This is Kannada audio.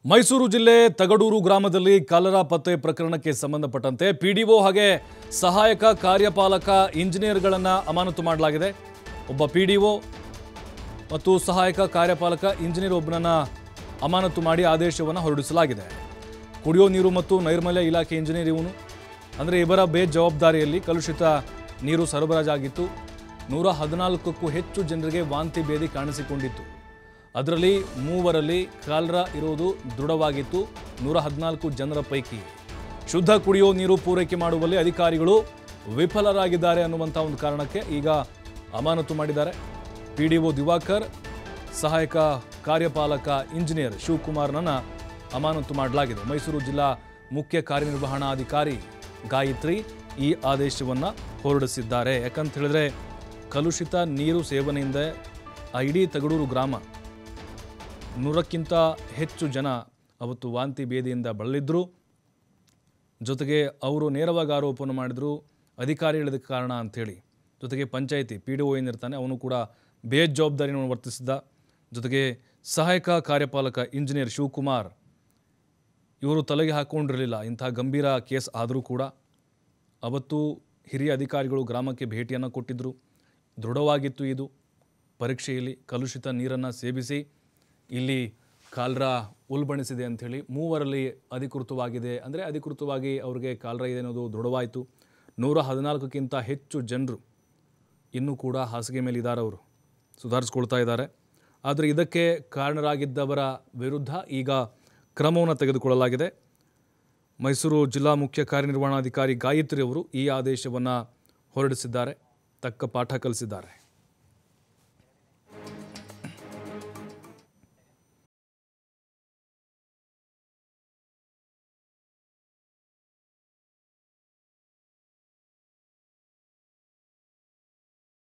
ಮೈಸೂರು ಜಿಲ್ಲೆ ತಗಡೂರು ಗ್ರಾಮದಲ್ಲಿ ಕಾಲರಾ ಪತ್ತೆ ಪ್ರಕರಣಕ್ಕೆ ಸಂಬಂಧಪಟ್ಟಂತೆ ಪಿಡಿಒ ಹಾಗೆ ಸಹಾಯಕ ಕಾರ್ಯಪಾಲಕ ಇಂಜಿನಿಯರ್ಗಳನ್ನು ಅಮಾನತು ಮಾಡಲಾಗಿದೆ. ಒಬ್ಬ ಪಿಡಿಒ ಮತ್ತು ಸಹಾಯಕ ಕಾರ್ಯಪಾಲಕ ಇಂಜಿನಿಯರ್ ಒಬ್ಬನನ್ನು ಅಮಾನತು ಮಾಡಿ ಆದೇಶವನ್ನು ಹೊರಡಿಸಲಾಗಿದೆ. ಕುಡಿಯೋ ನೀರು ಮತ್ತು ನೈರ್ಮಲ್ಯ ಇಲಾಖೆ ಇಂಜಿನಿಯರ್ ಇವನು, ಅಂದರೆ ಇವರ ಬೇಜವಾಬ್ದಾರಿಯಲ್ಲಿ ಕಲುಷಿತ ನೀರು ಸರಬರಾಜಾಗಿತ್ತು. 114ಕ್ಕೂ ಹೆಚ್ಚು ಜನರಿಗೆ ವಾಂತಿ ಭೇದಿ ಕಾಣಿಸಿಕೊಂಡಿತ್ತು. ಅದರಲ್ಲಿ 3 ಕಾಲರಾ ಇರುವುದು ದೃಢವಾಗಿತ್ತು. 114 ಜನರ ಪೈಕಿ ಶುದ್ಧ ಕುಡಿಯೋ ನೀರು ಪೂರೈಕೆ ಮಾಡುವಲ್ಲಿ ಅಧಿಕಾರಿಗಳು ವಿಫಲರಾಗಿದ್ದಾರೆ ಅನ್ನುವಂಥ ಒಂದು ಕಾರಣಕ್ಕೆ ಈಗ ಅಮಾನತು ಮಾಡಿದ್ದಾರೆ. ಪಿಡಿಒ ದಿವಾಕರ್, ಸಹಾಯಕ ಕಾರ್ಯಪಾಲಕ ಇಂಜಿನಿಯರ್ ಶಿವಕುಮಾರ್ನನ್ನು ಅಮಾನತು ಮಾಡಲಾಗಿದೆ. ಮೈಸೂರು ಜಿಲ್ಲಾ ಮುಖ್ಯ ಕಾರ್ಯನಿರ್ವಹಣಾಧಿಕಾರಿ ಗಾಯತ್ರಿ ಈ ಆದೇಶವನ್ನು ಹೊರಡಿಸಿದ್ದಾರೆ. ಯಾಕಂತ ಹೇಳಿದ್ರೆ ಕಲುಷಿತ ನೀರು ಸೇವನೆಯಿಂದ ಇಡೀ ತಗಡೂರು ಗ್ರಾಮ 100ಕ್ಕಿಂತ ಹೆಚ್ಚು ಜನ ಅವತ್ತು ವಾಂತಿ ಭೇದಿಯಿಂದ ಬಳಲಿದ್ರು. ಜೊತೆಗೆ ಅವರು ನೇರವಾಗಿ ಆರೋಪವನ್ನು ಮಾಡಿದರು ಅಧಿಕಾರಿಗಳ ಕಾರಣ ಅಂಥೇಳಿ. ಜೊತೆಗೆ ಪಂಚಾಯಿತಿ ಪಿಡಿಒ ಏನಿರ್ತಾನೆ ಅವನು ಕೂಡ ಬೇಜವಾಬ್ದಾರಿಯನ್ನು ವರ್ತಿಸಿದ್ದ. ಜೊತೆಗೆ ಸಹಾಯಕ ಕಾರ್ಯಪಾಲಕ ಇಂಜಿನಿಯರ್ ಶಿವಕುಮಾರ್ ಇವರು ತಲೆಗೆ ಹಾಕ್ಕೊಂಡಿರಲಿಲ್ಲ ಇಂಥ ಗಂಭೀರ ಕೇಸ್ ಆದರೂ ಕೂಡ. ಅವತ್ತು ಹಿರಿಯ ಅಧಿಕಾರಿಗಳು ಗ್ರಾಮಕ್ಕೆ ಭೇಟಿಯನ್ನು ಕೊಟ್ಟಿದ್ದರು. ದೃಢವಾಗಿತ್ತು ಇದು ಪರೀಕ್ಷೆಯಲ್ಲಿ ಕಲುಷಿತ ನೀರನ್ನು ಸೇವಿಸಿ ಇಲ್ಲಿ ಕಾಲರಾ ಉಲ್ಬಣಿಸಿದೆ ಅಂಥೇಳಿ 3 ಅಧಿಕೃತವಾಗಿದೆ. ಅಂದರೆ ಅಧಿಕೃತವಾಗಿ ಅವ್ರಿಗೆ ಕಾಲರಾ ಇದೆ ಅನ್ನೋದು ದೃಢವಾಯಿತು. 114ಕ್ಕಿಂತ ಹೆಚ್ಚು ಜನರು ಇನ್ನೂ ಕೂಡ ಹಾಸಿಗೆ ಮೇಲೆ ಇದ್ದಾರೆ. ಅವರು ಸುಧಾರಿಸ್ಕೊಳ್ತಾ ಇದ್ದಾರೆ. ಆದರೆ ಇದಕ್ಕೆ ಕಾರಣರಾಗಿದ್ದವರ ವಿರುದ್ಧ ಈಗ ಕ್ರಮವನ್ನು ತೆಗೆದುಕೊಳ್ಳಲಾಗಿದೆ. ಮೈಸೂರು ಜಿಲ್ಲಾ ಮುಖ್ಯ ಕಾರ್ಯನಿರ್ವಹಣಾಧಿಕಾರಿ ಗಾಯತ್ರಿ ಅವರು ಈ ಆದೇಶವನ್ನು ಹೊರಡಿಸಿದ್ದಾರೆ. ತಕ್ಕ ಪಾಠ ಕಲಿಸಿದ್ದಾರೆ.